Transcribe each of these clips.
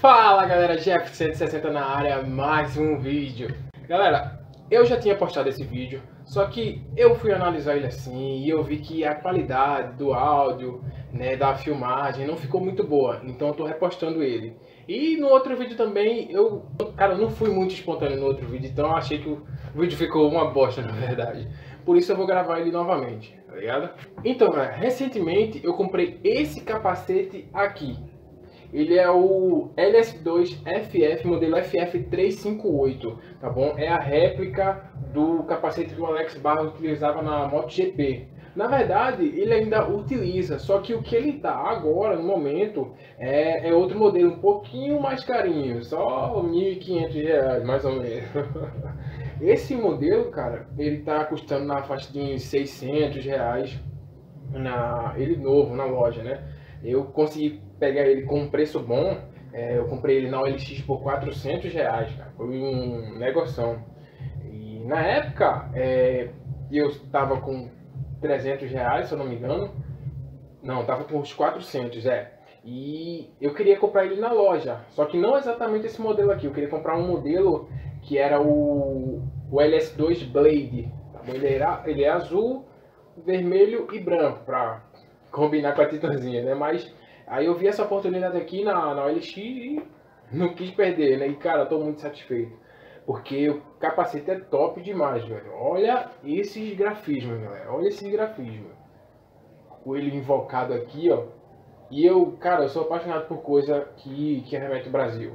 Fala galera, Jeff 160 na área, mais um vídeo. Galera, eu já tinha postado esse vídeo, só que eu fui analisar ele assim e eu vi que a qualidade do áudio, da filmagem não ficou muito boa, então eu tô repostando ele. E no outro vídeo também, eu não fui muito espontâneo no outro vídeo, então eu achei que o vídeo ficou uma bosta na verdade. Por isso eu vou gravar ele novamente, tá ligado? Então galera, recentemente eu comprei esse capacete aqui. Ele é o LS2 FF, modelo FF358, tá bom? É a réplica do capacete que o Alex Barros utilizava na MotoGP. Na verdade, ele ainda utiliza, só que o que ele tá agora, no momento, é outro modelo, um pouquinho mais carinho, só R$1.500, mais ou menos. Esse modelo, cara, ele tá custando na faixa de R$600, ele novo, na loja, né? Eu consegui pegar ele com um preço bom, eu comprei ele na OLX por R$400, cara, foi um negoção. E na época, eu estava com R$300, se eu não me engano, não, tava com uns 400, e eu queria comprar ele na loja, só que não exatamente esse modelo aqui, eu queria comprar um modelo que era o LS2 Blade, tá bom? Ele é azul, vermelho e branco, pra combinar com a Titanzinha, né? Mas aí eu vi essa oportunidade aqui na OLX e não quis perder, né? E cara, eu tô muito satisfeito, porque o capacete é top demais, velho. Olha esses grafismos, galera. Olha esses grafismos. O ele invocado aqui, ó. E cara, eu sou apaixonado por coisa que remete ao Brasil.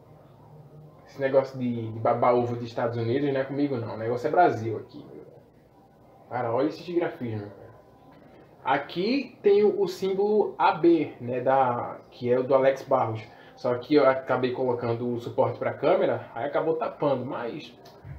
Esse negócio de babar ovo dos Estados Unidos não é comigo não. O negócio é Brasil aqui. Cara, olha esses grafismos. Aqui tem o símbolo AB, né, que é o do Alex Barros. Só que eu acabei colocando o suporte para a câmera, aí acabou tapando, mas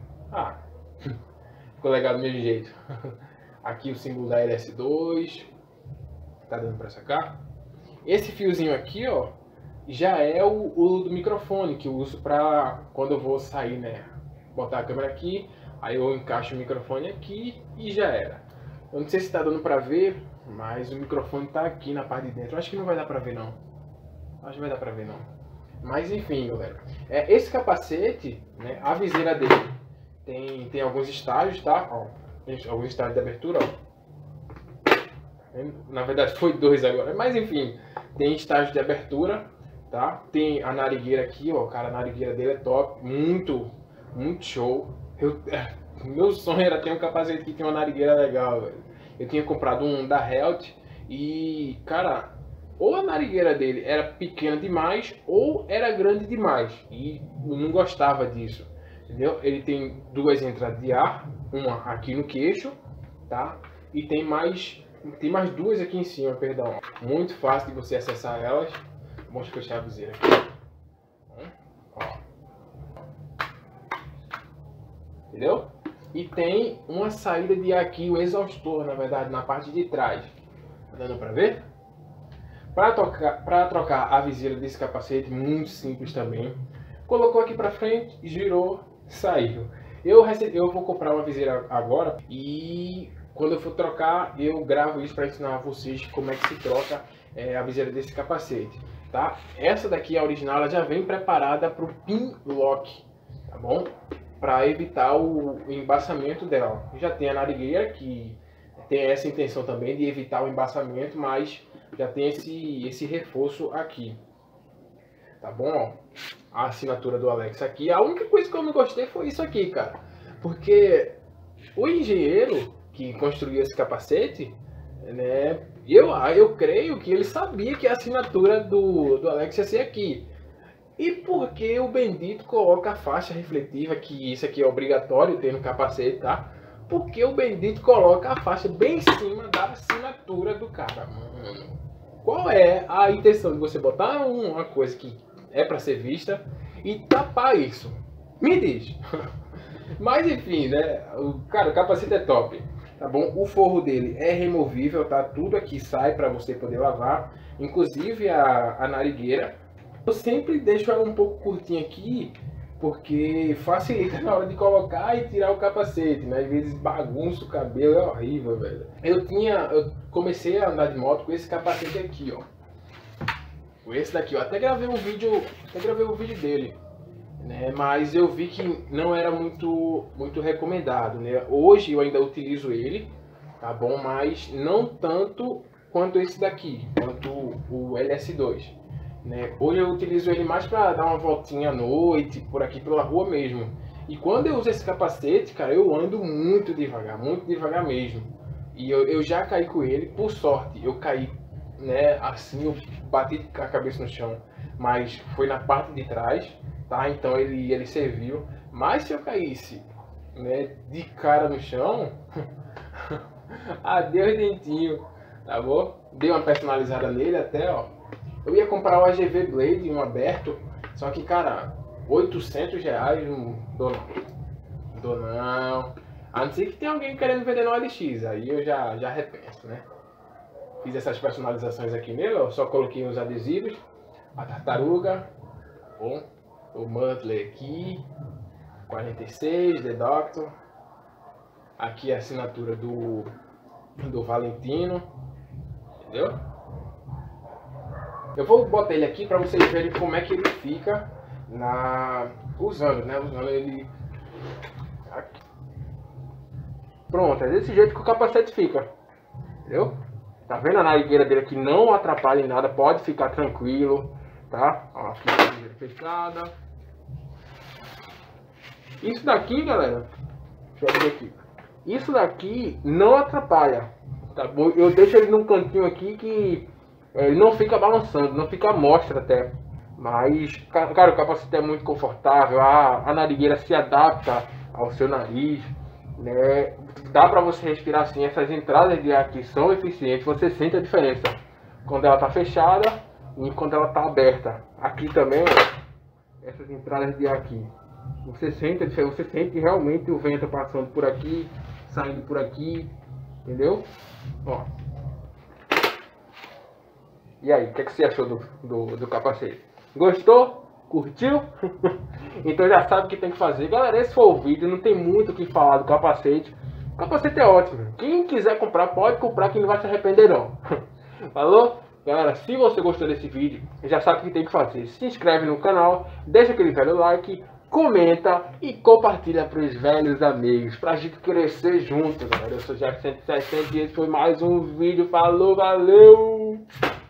ficou legal do mesmo jeito. Aqui o símbolo da LS2, tá dando para sacar? Esse fiozinho aqui, ó, já é o do microfone que eu uso para quando eu vou sair, né, botar a câmera aqui, aí eu encaixo o microfone aqui e já era. Eu não sei se tá dando para ver, mas o microfone tá aqui na parte de dentro. Eu acho que não vai dar pra ver não. Acho que vai dar pra ver não. Mas enfim, galera. Esse capacete, né, a viseira dele tem alguns estágios, tá? Ó, tem alguns estágios de abertura, ó. Na verdade foi dois agora. Mas enfim, tem estágio de abertura, tá? Tem a narigueira aqui, ó. Cara, a narigueira dele é top. Muito, muito show. Meu sonho era ter um capacete que tem uma narigueira legal, velho. Eu tinha comprado um da Helt e, cara, ou a narigueira dele era pequena demais ou era grande demais. E eu não gostava disso, entendeu? Ele tem duas entradas de ar, uma aqui no queixo, tá? E tem mais duas aqui em cima, perdão. Muito fácil de você acessar elas. Vamos fechar a viseira aqui. Entendeu? E tem uma saída de ar aqui, o exaustor, na verdade, na parte de trás. Tá dando pra ver? Para trocar a viseira desse capacete, muito simples também. Colocou aqui pra frente, girou, saiu. Eu vou comprar uma viseira agora e quando eu for trocar, eu gravo isso para ensinar a vocês como é que se troca a viseira desse capacete, tá? Essa daqui, a original, ela já vem preparada para o pin lock, tá bom? Para evitar o embaçamento dela. Já tem a narigueira que tem essa intenção também de evitar o embaçamento, mas já tem esse reforço aqui, tá bom? A assinatura do Alex aqui. A única coisa que eu não gostei foi isso aqui, cara, porque o engenheiro que construiu esse capacete, né, eu creio que ele sabia que a assinatura do Alex ia ser aqui. E por que o bendito coloca a faixa refletiva, que isso aqui é obrigatório ter no capacete, tá? Porque o bendito coloca a faixa bem em cima da assinatura do cara, mano. Qual é a intenção de você botar uma coisa que é para ser vista e tapar isso? Me diz. Mas enfim, né? O capacete é top, tá bom? O forro dele é removível, tá? Tudo aqui sai para você poder lavar, inclusive a narigueira. Eu sempre deixo ela um pouco curtinha aqui, porque facilita na hora de colocar e tirar o capacete, né? Às vezes bagunça o cabelo, é horrível, velho. Eu comecei a andar de moto com esse capacete aqui, ó. Foi esse daqui. Eu até gravei um vídeo dele, né? Mas eu vi que não era muito recomendado, né? Hoje eu ainda utilizo ele, tá bom? Mas não tanto quanto esse daqui, quanto o LS2, né? Hoje eu utilizo ele mais para dar uma voltinha à noite, por aqui pela rua mesmo. E quando eu uso esse capacete, cara, eu ando muito devagar mesmo. E eu já caí com ele, por sorte, eu caí, né, assim, eu bati a cabeça no chão, mas foi na parte de trás, tá? Então ele serviu. Mas se eu caísse, né, de cara no chão, adeus dentinho, tá bom? Dei uma personalizada nele até, ó. Eu ia comprar o AGV Blade, um aberto, só que, cara, R$800, não dou não. Dou não. A não ser que tenha alguém querendo vender no OLX, aí eu já repenso, né? Fiz essas personalizações aqui nele, ó, só coloquei os adesivos, a tartaruga, bom, o Muttley aqui, 46, The Doctor, aqui a assinatura do Valentino, entendeu? Eu vou botar ele aqui para vocês verem como é que ele fica usando, né? Usando ele aqui. Pronto, é desse jeito que o capacete fica, entendeu? Tá vendo a narigueira dele aqui? Não atrapalha em nada, pode ficar tranquilo, tá? Ó, aqui a fechada. Isso daqui, galera, deixa eu abrir aqui. Isso daqui não atrapalha, tá bom? Eu deixo ele num cantinho aqui que ele não fica balançando, não fica à mostra até. Mas, cara, o capacete é muito confortável, a narigueira se adapta ao seu nariz, né? Dá pra você respirar assim, essas entradas de ar aqui são eficientes, você sente a diferença quando ela tá fechada e quando ela tá aberta. Aqui também, ó, essas entradas de ar aqui, você sente a diferença, você sente realmente o vento passando por aqui, saindo por aqui, entendeu? Ó. E aí, o que você achou do capacete? Gostou? Curtiu? Então já sabe o que tem que fazer. Galera, esse foi o vídeo, não tem muito o que falar do capacete. O capacete é ótimo. Quem quiser comprar, pode comprar, que não vai se arrepender não. Falou? Galera, se você gostou desse vídeo, já sabe o que tem que fazer. Se inscreve no canal, deixa aquele velho like, comenta e compartilha para os velhos amigos, pra gente crescer junto, galera. Eu sou Jeff 160 e esse foi mais um vídeo. Falou, valeu!